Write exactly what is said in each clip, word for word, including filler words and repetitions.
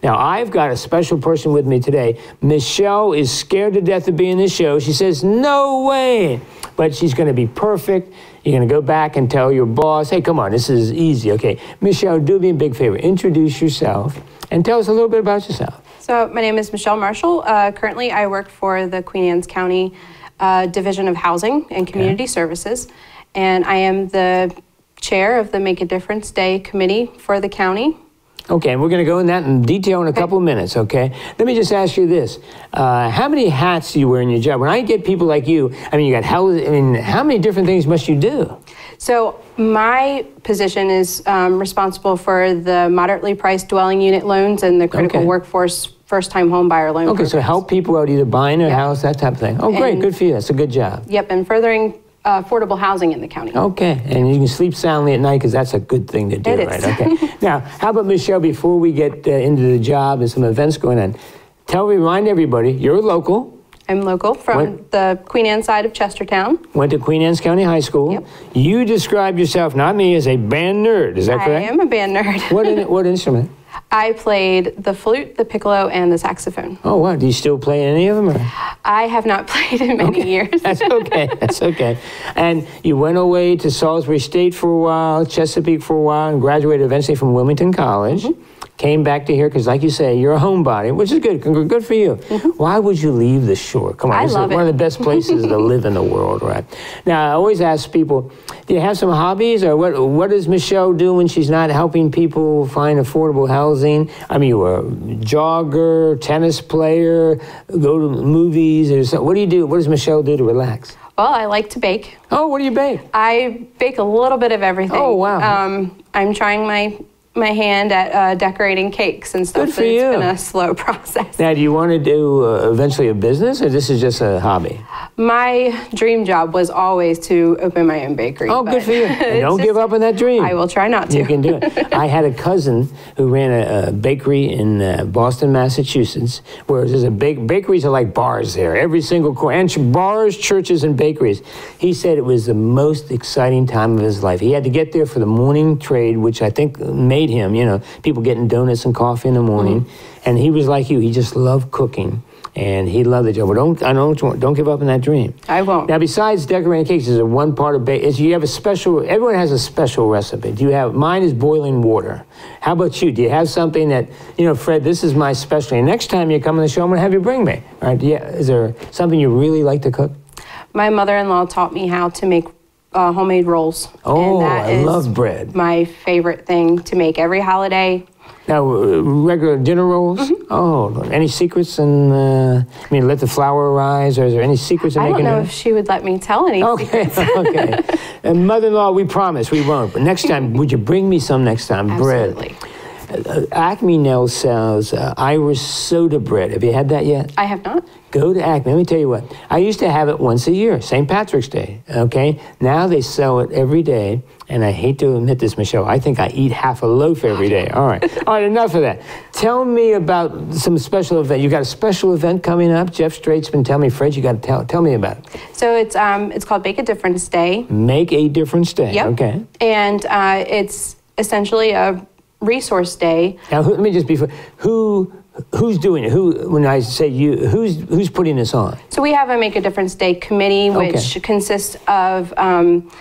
Now, I've got a special person with me today. Michelle is scared to death of being in this show. She says, no way. But she's going to be perfect. You're going to go back and tell your boss, hey, come on, this is easy. Okay, Michelle, do me a big favor. Introduce yourself and tell us a little bit about yourself. So my name is Michelle Marshall. Uh, currently, I work for the Queen Anne's County uh, Division of Housing and Community okay. Services, and I am the chair of the Make a Difference Day Committee for the county. Okay, and we're going to go in that in detail in a okay. couple of minutes, okay? Let me just ask you this. Uh, how many hats do you wear in your job? When I get people like you, I mean, you got how, I mean, how many different things must you do? So my position is um, responsible for the moderately priced dwelling unit loans and the critical okay. workforce first-time home buyer loan Okay, programs. so help people out either buying their yep. house, that type of thing. Oh, great, and, good for you. That's a good job. Yep, and furthering Uh, affordable housing in the county. Okay, and you can sleep soundly at night because that's a good thing to do, it right? Is. Okay. Now, how about Michelle? Before we get uh, into the job and some events going on, tell me, remind everybody, you're local. I'm local from went, the Queen Anne side of Chestertown. Went to Queen Anne's County High School. Yep. You describe yourself, not me, as a band nerd. Is that I correct? I am a band nerd. What in, what instrument? I played the flute, the piccolo, and the saxophone. Oh, wow. Do you still play any of them? Or? I have not played in many okay. years. That's okay. That's okay. And you went away to Salisbury State for a while, Chesapeake for a while, and graduated eventually from Wilmington College. Mm-hmm. Came back to here because, like you say, you're a homebody, which is good. Good for you. Mm-hmm. Why would you leave the shore? Come on, I this love is one it. of the best places to live in the world, right? Now, I always ask people, do you have some hobbies, or what? What does Michelle do when she's not helping people find affordable housing? I mean, you're a jogger, tennis player, go to movies, or something. What do you do? What does Michelle do to relax? Well, I like to bake. Oh, what do you bake? I bake a little bit of everything. Oh, wow. Um, I'm trying my my hand at uh, decorating cakes and stuff. Good for it's you. been a slow process. Now, do you want to do uh, eventually a business, or this is just a hobby? My dream job was always to open my own bakery. Oh, good for you. And don't just, give up on that dream. I will try not to. You can do it. I had a cousin who ran a, a bakery in uh, Boston, Massachusetts, where there's a bake, bakeries are like bars there, every single corner, and bars, churches, and bakeries. He said it was the most exciting time of his life. He had to get there for the morning trade, which I think made him, you know, people getting donuts and coffee in the morning. Mm-hmm. And he was like you. He just loved cooking. And he loved the job. Well, don't, I don't, don't give up on that dream. I won't. Now, besides decorating cakes, is there one part of bake? Is you have a special, everyone has a special recipe. Do you have, mine is boiling water. How about you? Do you have something that, you know, Fred, this is my specialty. Next time you come on the show, I'm going to have you bring me. All right? Yeah. Is there something you really like to cook? My mother-in-law taught me how to make uh, homemade rolls. Oh, and that I is love bread. My favorite thing to make every holiday. Now, uh, regular dinner rolls? Mm-hmm. Oh, any secrets? And uh, I mean, let the flour rise, or is there any secrets in I making it? I don't know if she would let me tell any okay, secrets. okay. And mother-in-law, we promise we won't. But next time, would you bring me some next time? Absolutely. Bread. Uh, Acme now sells uh, Irish soda bread. Have you had that yet? I have not. Go to Acme. Let me tell you what. I used to have it once a year, Saint Patrick's Day, okay? Now they sell it every day, and I hate to admit this, Michelle, I think I eat half a loaf every day. All right. All right, enough of that. Tell me about some special event. You got a special event coming up. Jeff Straight's been telling me, Fred, you got to tell, tell me about it. So it's, um, it's called Make a Difference Day. Make a Difference Day. Yep. Okay. And uh, it's essentially a resource day. Now, who, let me just be, who, who's doing it? Who, when I say you, who's, who's putting this on? So we have a Make a Difference Day committee, which okay. consists of um,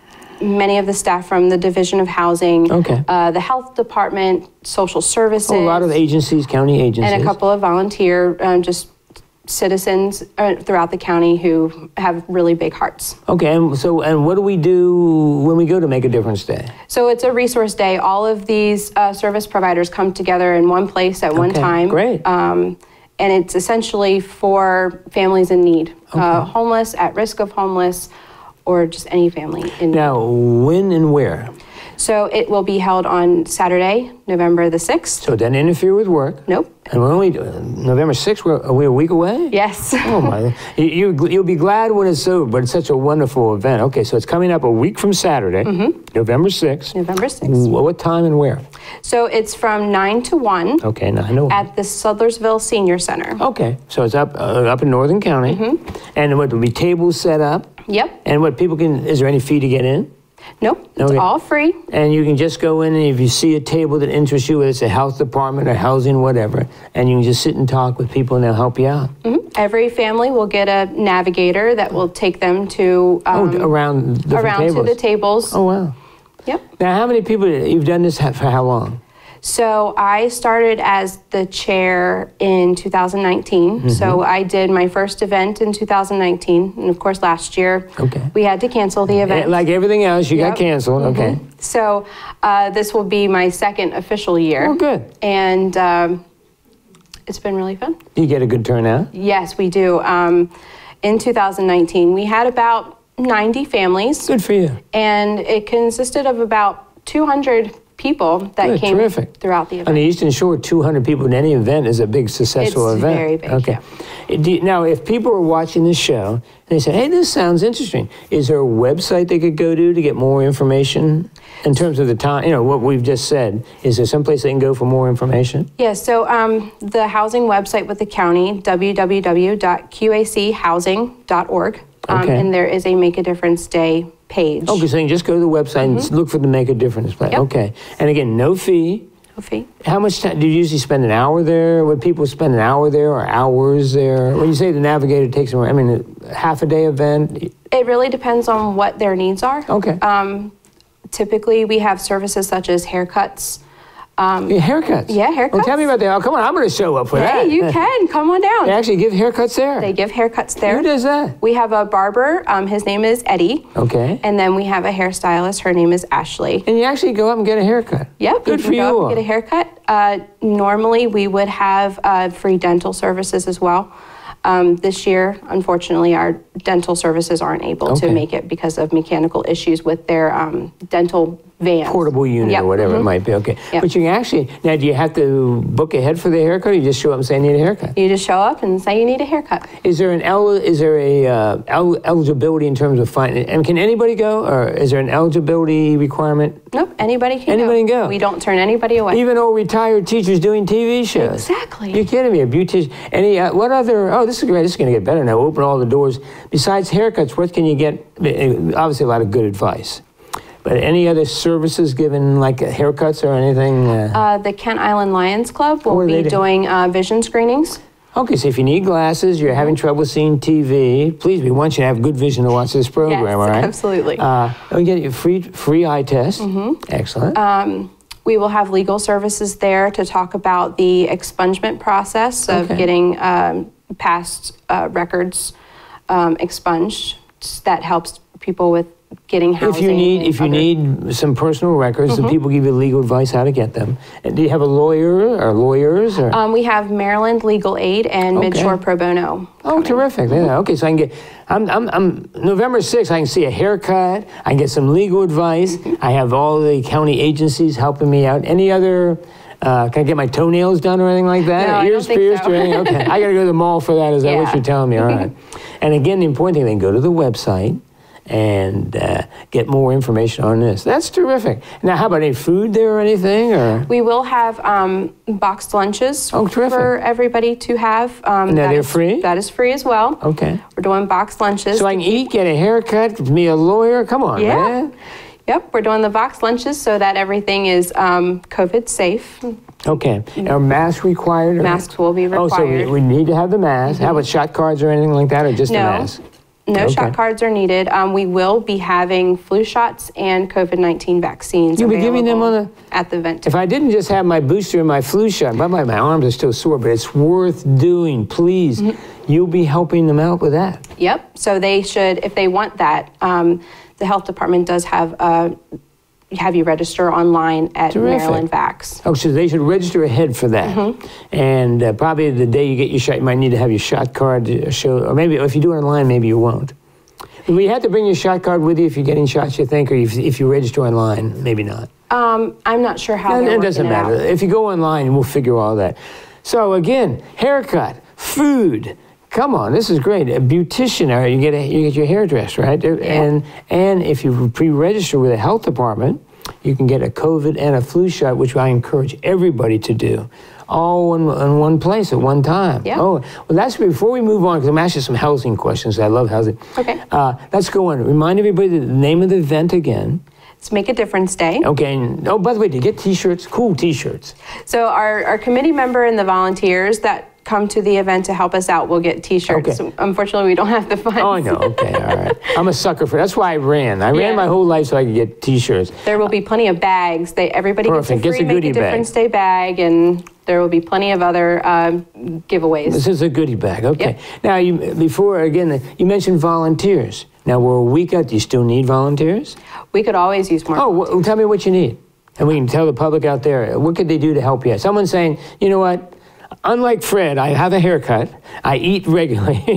many of the staff from the Division of Housing, okay. uh, the Health Department, Social Services. Oh, a lot of agencies, county agencies. And a couple of volunteer, um, just citizens uh, throughout the county who have really big hearts. Okay, and so, and what do we do when we go to Make a Difference Day? So it's a resource day. All of these uh, service providers come together in one place at okay, one time. Great. Um, and it's essentially for families in need, okay. uh, homeless, at risk of homeless, or just any family in need. Now, when and where? So it will be held on Saturday, November the sixth. So it doesn't interfere with work? Nope. And we're only, uh, November sixth, we're, are we a week away? Yes. Oh my, you, you, you'll be glad when it's over, but it's such a wonderful event. Okay, so it's coming up a week from Saturday, mm-hmm. November sixth. November sixth. What time and where? So it's from nine to one. Okay, nine to one. At the Sudlersville Senior Center. Okay, so it's up, uh, up in Northern County. Mm-hmm. And what, will be tables set up? Yep. And what people can, is there any fee to get in? Nope, it's Okay. all free. And you can just go in, and if you see a table that interests you, whether it's a health department or housing, whatever, and you can just sit and talk with people and they'll help you out. Mm-hmm. Every family will get a navigator that will take them to um, oh, around different around tables. to the tables. Oh, wow. Yep. Now, how many people, you've done this for how long? So I started as the chair in two thousand nineteen. Mm-hmm. So I did my first event in two thousand nineteen. And of course, last year, okay. we had to cancel the event. Like everything else, you yep. got canceled. Mm-hmm. Okay. So uh, this will be my second official year. Oh, good. And um, it's been really fun. You get a good turnout? Yes, we do. Um, in two thousand nineteen, we had about ninety families. Good for you. And it consisted of about two hundred people that Good, came terrific. throughout the event. On the Eastern Shore, two hundred people in any event is a big successful it's event. Very big. Okay. Yeah. Do you, now, if people are watching this show and they say, "Hey, this sounds interesting," is there a website they could go to to get more information in terms of the time? You know what we've just said. Is there some place they can go for more information? Yes. Yeah, so um, the housing website with the county, w w w dot q a c housing dot org, um, okay. and there is a Make a Difference Day page. Okay, so you can just go to the website mm-hmm. and look for the Make a Difference place. Yep. Okay, and again, no fee. No fee. How much time do you usually spend? An hour there? Would people spend an hour there or hours there? When you say the navigator takes them, I mean, a half a day event? It really depends on what their needs are. Okay. Um, typically, we have services such as haircuts. Um, yeah, haircuts? Yeah, haircuts. Well, tell me about that. Oh, come on, I'm going to show up for hey, that. Hey, you can. Come on down. They actually give haircuts there? They give haircuts there. Who does that? We have a barber. Um, his name is Eddie. Okay. And then we have a hairstylist. Her name is Ashley. And you actually go up and get a haircut? Yep. Good you for you go all. Up and get a haircut. Uh, normally, we would have uh, free dental services as well. Um, this year, unfortunately, our dental services aren't able okay. to make it because of mechanical issues with their um, dental vans. Portable unit yep. or whatever mm-hmm. it might be. Okay. Yep. But you can actually, now do you have to book ahead for the haircut or you just show up and say I need a haircut? You just show up and say you need a haircut. Is there an el is there a uh, el eligibility in terms of finding, and can anybody go or is there an eligibility requirement? Nope, anybody can anybody go. can go. We don't turn anybody away. Even old retired teachers doing T V shows. Exactly. You're kidding me, a beautician. Any, uh, what other, oh, this is great, this is going to get better now, open all the doors. Besides haircuts, what can you get? Obviously a lot of good advice. But any other services given, like haircuts or anything? Uh, uh, the Kent Island Lions Club will be do? doing uh, vision screenings. Okay, so if you need glasses, you're having trouble seeing T V, please, we want you to have good vision to watch this program, yes, all right? Absolutely. Uh, we get you a free, free eye test. Mm-hmm. Excellent. Um, we will have legal services there to talk about the expungement process of okay. getting um, past uh, records um, expunged. That helps people with getting housing. If you need, if you other... need some personal records, mm-hmm. and people give you legal advice how to get them. And do you have a lawyer or lawyers? Or? Um, we have Maryland Legal Aid and okay. Midshore Pro Bono. Oh, coming. terrific! Mm-hmm. Yeah. Okay, so I can get. I'm, I'm, I'm November sixth. I can see a haircut. I can get some legal advice. Mm-hmm. I have all the county agencies helping me out. Any other? Uh, can I get my toenails done or anything like that? No, I Ears don't think pierced so. or anything? Okay, I got to go to the mall for that. Is that yeah. what you're telling me? All right. And again, the important thing, then go to the website and uh, get more information on this. That's terrific. Now, how about any food there or anything? Or we will have um, boxed lunches oh, terrific. for everybody to have. Um, now, they're is, free? That is free as well. Okay. We're doing boxed lunches. So I can eat, get a haircut, be a lawyer? Come on, yeah. man. Yep, we're doing the boxed lunches so that everything is um, COVID safe. Okay. Are masks required? Or? Masks will be required. Oh, so we, we need to have the mask. Mm-hmm. How about shot cards or anything like that, or just no. the mask? No okay. shot cards are needed. Um, we will be having flu shots and COVID nineteen vaccines. You'll be giving them on the at the event. If I didn't just have my booster and my flu shot, my, my arms are still sore, but it's worth doing. Please, mm-hmm. you'll be helping them out with that. Yep. So they should, if they want that, um, the health department does have uh, have you register online at Terrific. Maryland Vax. Oh, so they should register ahead for that. Mm-hmm. And uh, probably the day you get your shot, you might need to have your shot card to show, or maybe if you do it online, maybe you won't. Will you have to bring your shot card with you if you're getting shots, you think, or if, if you register online? Maybe not. Um, I'm not sure how no, they're it doesn't working matter. It out. If you go online, we'll figure all that. So again, haircut, food. Come on, this is great. A beautician, or you get a, you get your hairdressed, right? Yeah. And and if you pre-register with a health department, you can get a COVID and a flu shot, which I encourage everybody to do, all in, in one place at one time. Yeah. Oh, well, that's before we move on, because I'm asking some housing questions. I love housing. Okay. Uh, let's go on. Remind everybody the name of the event again, It's Make a Difference Day. Okay. And, oh, by the way, do you get T-shirts? Cool T-shirts. So our, our committee member and the volunteers that come to the event to help us out will get T-shirts. Okay. Unfortunately, we don't have the funds. Oh, I know. Okay, all right. I'm a sucker for that's why I ran. I Yeah. ran my whole life so I could get T-shirts. There will be plenty of bags. They everybody Perfect. gets a Gets free a goodie Make a Difference Day bag, and there will be plenty of other um, giveaways. This is a goodie bag. Okay. Yep. Now, you before again, you mentioned volunteers. Now, we're a week out. Do you still need volunteers? We could always use more. Oh, wh- tell me what you need, and we can tell the public out there what could they do to help you. Someone's saying, you know what? Unlike Fred, I have a haircut. I eat regularly. you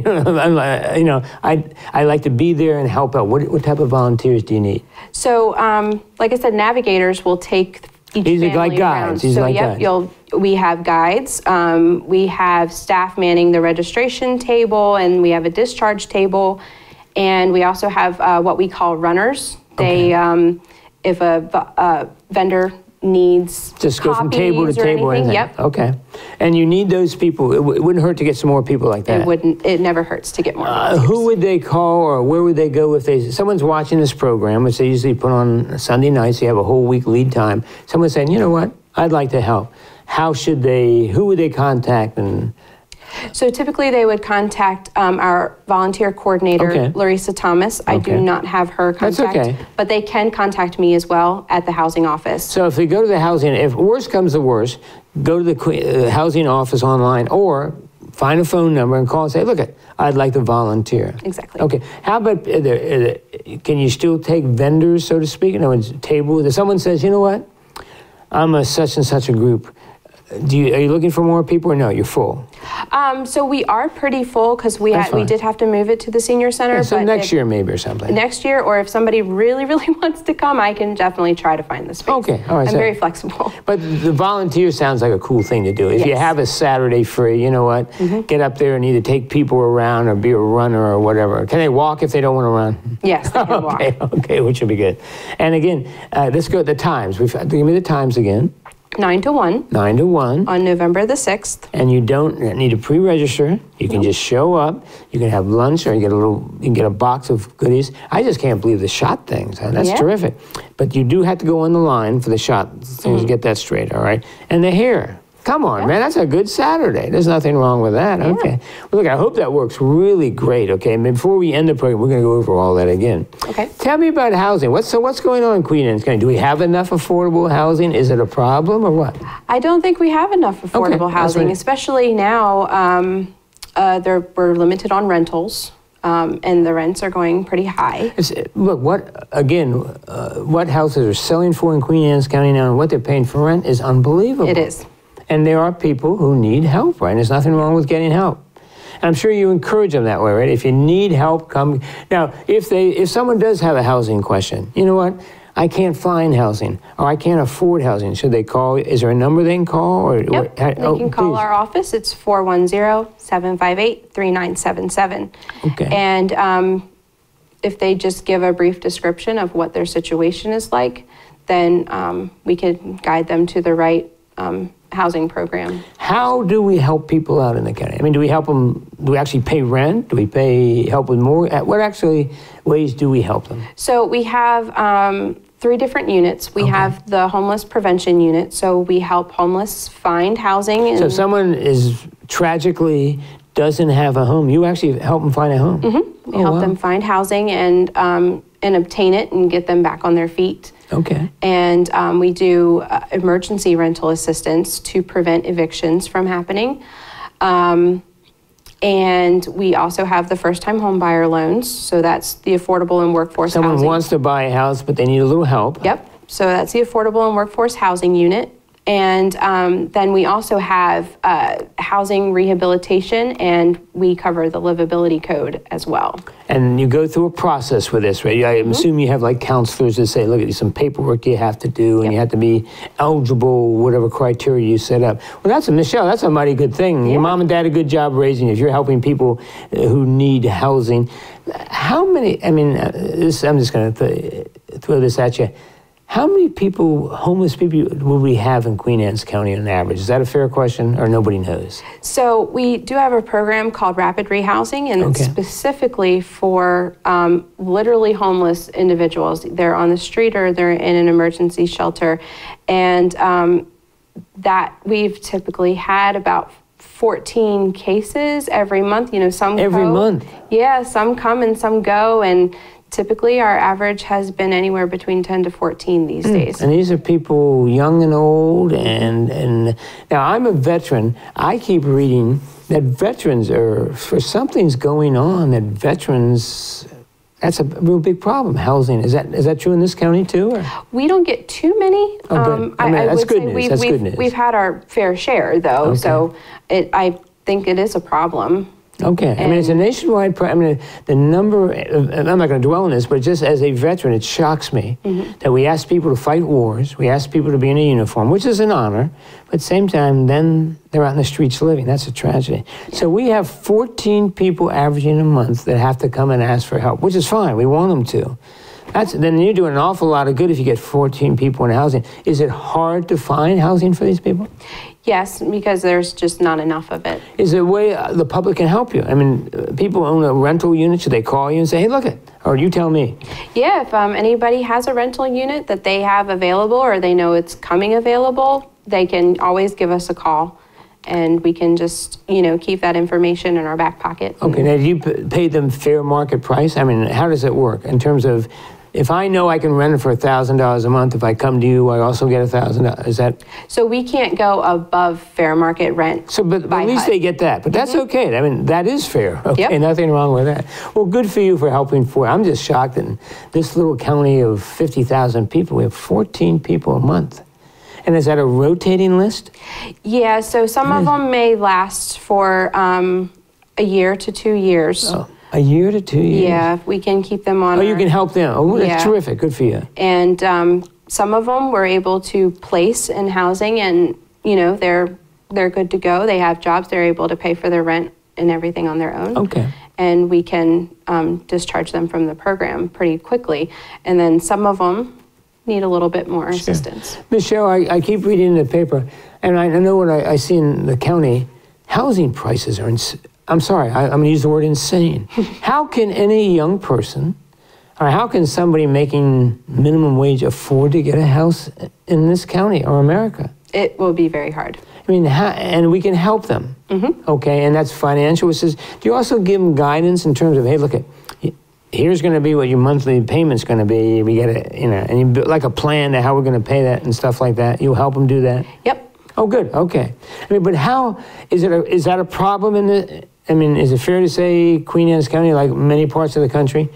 know, I I like to be there and help out. What what type of volunteers do you need? So, um, like I said, navigators will take each These are family like guides. around. These so, are like yep, guides. you'll we have guides. Um, we have staff manning the registration table, and we have a discharge table, and we also have uh, what we call runners. They, Okay. um, if a, a vendor needs Just go from table to copies or table. or anything, anything. Yep. Okay. And you need those people. It, w- it wouldn't hurt to get some more people like that. It wouldn't. It never hurts to get more. Uh, volunteers. who would they call, or where would they go if they? Someone's watching this program, which they usually put on Sunday nights. You have a whole week lead time. Someone's saying, you know what, I'd like to help. How should they? Who would they contact? And So typically they would contact um, our volunteer coordinator, Okay. Larissa Thomas. I Okay. do not have her That's contact, okay. but they can contact me as well at the housing office. so, if they go to the housing, if worst comes to worst, go to the que- uh, housing office online, or find a phone number and call and say, look, I'd like to volunteer. Exactly. Okay. How about, uh, the, uh, can you still take vendors, so to speak? In other words, table, if someone says, you know what, I'm a such and such a group. Do you, are you looking for more people, or no, you're full? Um, so we are pretty full because we That's had, we fine. did have to move it to the senior center. Yeah, so but next if- year maybe or something. Next year, or if somebody really, really wants to come, I can definitely try to find the space. Okay, all right, I'm so- very flexible. But the volunteer sounds like a cool thing to do. If you Yes. have a Saturday free, you know what? Mm-hmm. Get up there and either take people around or be a runner or whatever. Can they walk if they don't want to run? Yes, they can walk. Okay, okay, which would be good. And again, uh, let's go at the times. We've, give me the times again. Nine to one Nine to one. on November the sixth. And you don't need to pre-register. You can just show up. You can have lunch, or you get a little. You can get a box of goodies. I just can't believe the shot things. That's Yeah. terrific. But you do have to go on the line for the shot things. Get that straight, all right? And the hair. Come on, man. That's a good Saturday. There's nothing wrong with that. Okay. Well, look, I hope that works really great. Okay. And before we end the program, we're going to go over all that again. Okay. Tell me about housing. What's so? What's going on in Queen Anne's County? Do we have enough affordable housing? Is it a problem or what? I don't think we have enough affordable that's housing, right. especially now. Um, uh, there, we're limited on rentals, um, and the rents are going pretty high. It's, look, what again? Uh, what houses are selling for in Queen Anne's County now, and what they're paying for rent is unbelievable. It is. And there are people who need help, right? And there's nothing wrong with getting help. And I'm sure you encourage them that way, right? If you need help, come. Now, if they, if someone does have a housing question, you know what? I can't find housing, or I can't afford housing. Should they call? Is there a number they can call? Or, Yep. or- They oh, can call please. our office. It's four one zero, seven five eight, three nine seven seven. Okay. And um, if they just give a brief description of what their situation is like, then um, we could guide them to the right um, housing program. How do we help people out in the county? I mean, do we help them? Do we actually pay rent? Do we pay help with more? What actually ways do we help them? So we have um, three different units. We have the homeless prevention unit. So we help homeless find housing. And So if someone is tragically doesn't have a home, you actually help them find a home. we Oh, help wow. them find housing and um, and obtain it and get them back on their feet. Okay. And um, we do uh, emergency rental assistance to prevent evictions from happening. Um, and we also have the first-time home buyer loans. So that's the affordable and workforce Someone housing. wants to buy a house, but they need a little help. Yep. So that's the affordable and workforce housing unit. And um, then we also have uh, housing rehabilitation, and we cover the livability code as well. And you go through a process with this, right? I Mm-hmm. assume you have like counselors that say, look, there's some paperwork you have to do, and Yep. you have to be eligible, whatever criteria you set up. Well, that's a, Michelle, that's a mighty good thing. Yeah. Your mom and dad did a good job raising you. If you're helping people uh, who need housing, how many, I mean, uh, this, I'm just going to th- throw this at you. How many people, homeless people, will we have in Queen Anne's County on average? Is that a fair question, or nobody knows? So we do have a program called Rapid Rehousing, and Okay. it's specifically for um, literally homeless individuals. They're on the street or they're in an emergency shelter, and um, that we've typically had about fourteen cases every month. You know, some Every go, month? Yeah, some come and some go, and typically our average has been anywhere between ten to fourteen these days. And these are people young and old, and, and now I'm a veteran. I keep reading that veterans are, for something's going on, that veterans, that's a real big problem, housing. Is that is that true in this county too? Or? We don't get too many. Oh, good. I mean, that's good news. We've, That's we've, good news. We've had our fair share, though, Okay. so it, I think it is a problem. Okay, I mean, it's a nationwide problem. I mean, the number, of, I'm not going to dwell on this, but just as a veteran, it shocks me mm-hmm. that we ask people to fight wars, we ask people to be in a uniform, which is an honor, but at the same time, then they're out in the streets living. That's a tragedy. Yeah. So we have fourteen people averaging a month that have to come and ask for help, which is fine. We want them to. That's, then you're doing an awful lot of good if you get fourteen people in housing. Is it hard to find housing for these people? Yes, because there's just not enough of it. Is there a way uh, the public can help you? I mean, uh, people own a rental unit. Should they call you and say, hey, look it, or you tell me? Yeah, if um, anybody has a rental unit that they have available or they know it's coming available, they can always give us a call. And we can just, you know, keep that information in our back pocket. Okay, now do you p- pay them fair market price? I mean, how does it work in terms of, if I know I can rent it for one thousand dollars a month, if I come to you, I also get one thousand dollars. Is that? So we can't go above fair market rent. So, but, but at least H U D. they get that. But that's mm-hmm. okay. I mean, that is fair. Okay, yep. Nothing wrong with that. Well, good for you for helping. For I'm just shocked that in this little county of fifty thousand people, we have fourteen people a month. And is that a rotating list? Yeah, so some of them may last for um, a year to two years. Oh, a year to two years? Yeah, we can keep them on. Oh, our, you can help them. Oh, that's yeah. terrific. Good for you. And um, some of them we're able to place in housing, and, you know, they're, they're good to go. They have jobs. They're able to pay for their rent and everything on their own. Okay. And we can um, discharge them from the program pretty quickly. And then some of them need a little bit more sure. assistance. Michelle, I, I keep reading in the paper, and I, I know what I, I see in the county, housing prices are, ins- I'm sorry, I, I'm going to use the word insane. How can any young person, or how can somebody making minimum wage afford to get a house in this county or America? It will be very hard. I mean, how, and we can help them, mm-hmm. okay, and that's financial assistance. Do you also give them guidance in terms of, hey, look, at here's going to be what your monthly payment's going to be. We get a, you know, and you build like a plan to how we're going to pay that and stuff like that. You'll help them do that. Yep. Oh, good. Okay. I mean, but how is it? A, is that a problem in the? I mean, is it fair to say Queen Anne's County, like many parts of the country,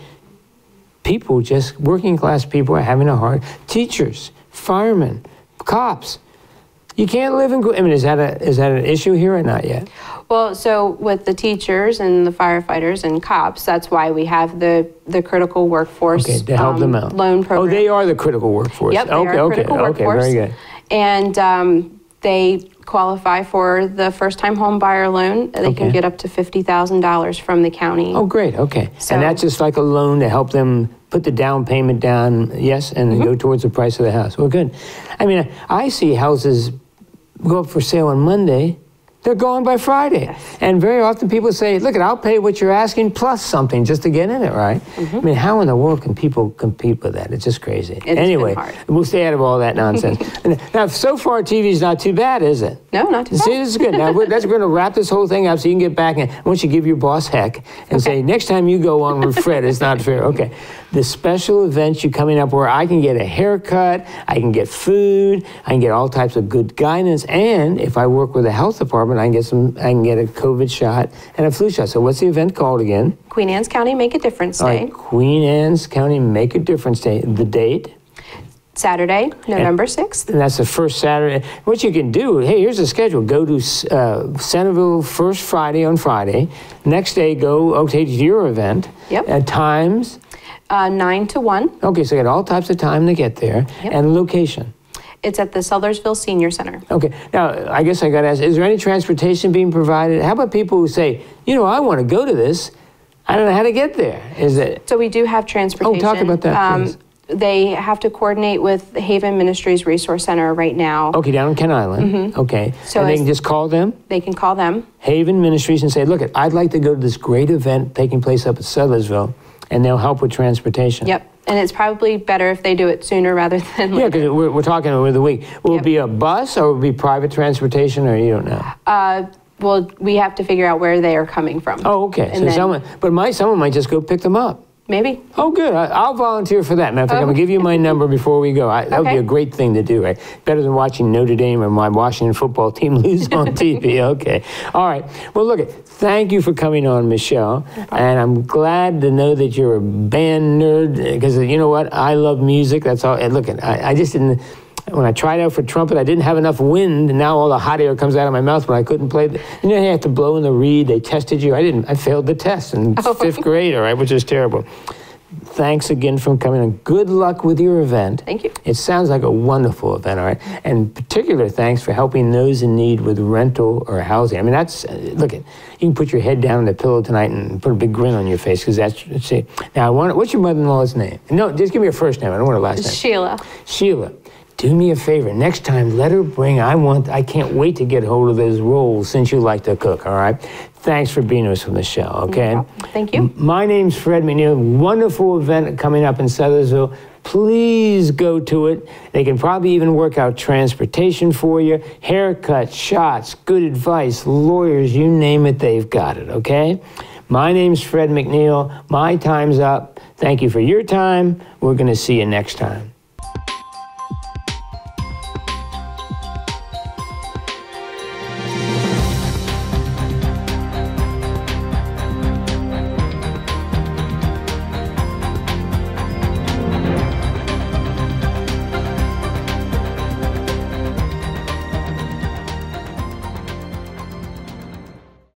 people, just working class people, are having a hard. Teachers, firemen, cops. You can't live in. I mean, is that a is that an issue here or not yet? Well, so with the teachers and the firefighters and cops, that's why we have the, the critical workforce okay, to help um, them out. loan program. Oh, they are the critical workforce. Yep, they okay, are okay, critical okay, workforce. very good. And um, they qualify for the first-time home buyer loan. They okay. can get up to fifty thousand dollars from the county. Oh, great. Okay, so, and that's just like a loan to help them put the down payment down. Yes, and mm-hmm. go towards the price of the house. Well, good. I mean, I see houses go up for sale on Monday. They're gone by Friday. Yes. And very often people say, look, I'll pay what you're asking plus something just to get in it, right? Mm-hmm. I mean, how in the world can people compete with that? It's just crazy. It's anyway, been hard. We'll stay out of all that nonsense. Now, so far, T V's not too bad, is it? No, not too See, bad. this is good. Now, we're, that's, we're going to wrap this whole thing up so you can get back and I want you to give your boss heck and okay. say, next time you go on with Fred, it's not fair. Okay. The special events you coming up where I can get a haircut, I can get food, I can get all types of good guidance, and if I work with the health department, I can get some, I can get a COVID shot and a flu shot. So what's the event called again? Queen Anne's County Make a Difference Day. All right, Queen Anne's County Make a Difference Day. The date? Saturday, November sixth. And that's the first Saturday. What you can do, hey, here's the schedule. Go to uh, Centerville first Friday on Friday. Next day, go okay, to your event. Yep. At times? Uh, nine to one. Okay, so you got all types of time to get there. Yep. And location? It's at the Sudlersville Senior Center. Okay. Now, I guess I got to ask, is there any transportation being provided? How about people who say, you know, I want to go to this. I don't know how to get there. Is it? So we do have transportation. Oh, talk about that, um, please. They have to coordinate with the Haven Ministries Resource Center right now. Okay, down in Kent Island. Mm-hmm. Okay. So and they as- can just call them? They can call them. Haven Ministries and say, look, I'd like to go to this great event taking place up at Sudlersville, and they'll help with transportation. Yep. And it's probably better if they do it sooner rather than later. Yeah, because we're, we're talking over the week. Will Yep. it be a bus or will it be private transportation, or you don't know? Uh, well, we have to figure out where they are coming from. Oh, okay. And So then- someone, but my, someone might just go pick them up. Maybe. Oh, good. I, I'll volunteer for that. Matter of fact, Oh. I'm going to give you my number before we go. I, that would be Okay. a great thing to do, right? Better than watching Notre Dame or my Washington football team lose on T V. Okay. All right. Well, look, thank you for coming on, Michelle. And I'm glad to know that you're a band nerd, because you know what? I love music. That's all. And look, I, I just didn't... When I tried out for trumpet, I didn't have enough wind, and now all the hot air comes out of my mouth when I couldn't play. The, you know, you have to blow in the reed. They tested you. I didn't. I failed the test in Oh. fifth grade, all right, which is terrible. Thanks again for coming, and good luck with your event. Thank you. It sounds like a wonderful event, all right? And particular thanks for helping those in need with rental or housing. I mean, that's, uh, look, at you can put your head down on the pillow tonight and put a big grin on your face, because that's, let's see. Now, I want, what's your mother-in-law's name? No, just give me her first name. I don't want her last name. Sheila. Sheila. Do me a favor. Next time, let her bring, I want, I can't wait to get hold of those rolls since you like to cook, all right? Thanks for being with us, Michelle, okay? No problem. Thank you. M- My name's Fred McNeil. Wonderful event coming up in Sudlersville. Please go to it. They can probably even work out transportation for you, haircuts, shots, good advice, lawyers, you name it, they've got it, okay? My name's Fred McNeil. My time's up. Thank you for your time. We're going to see you next time.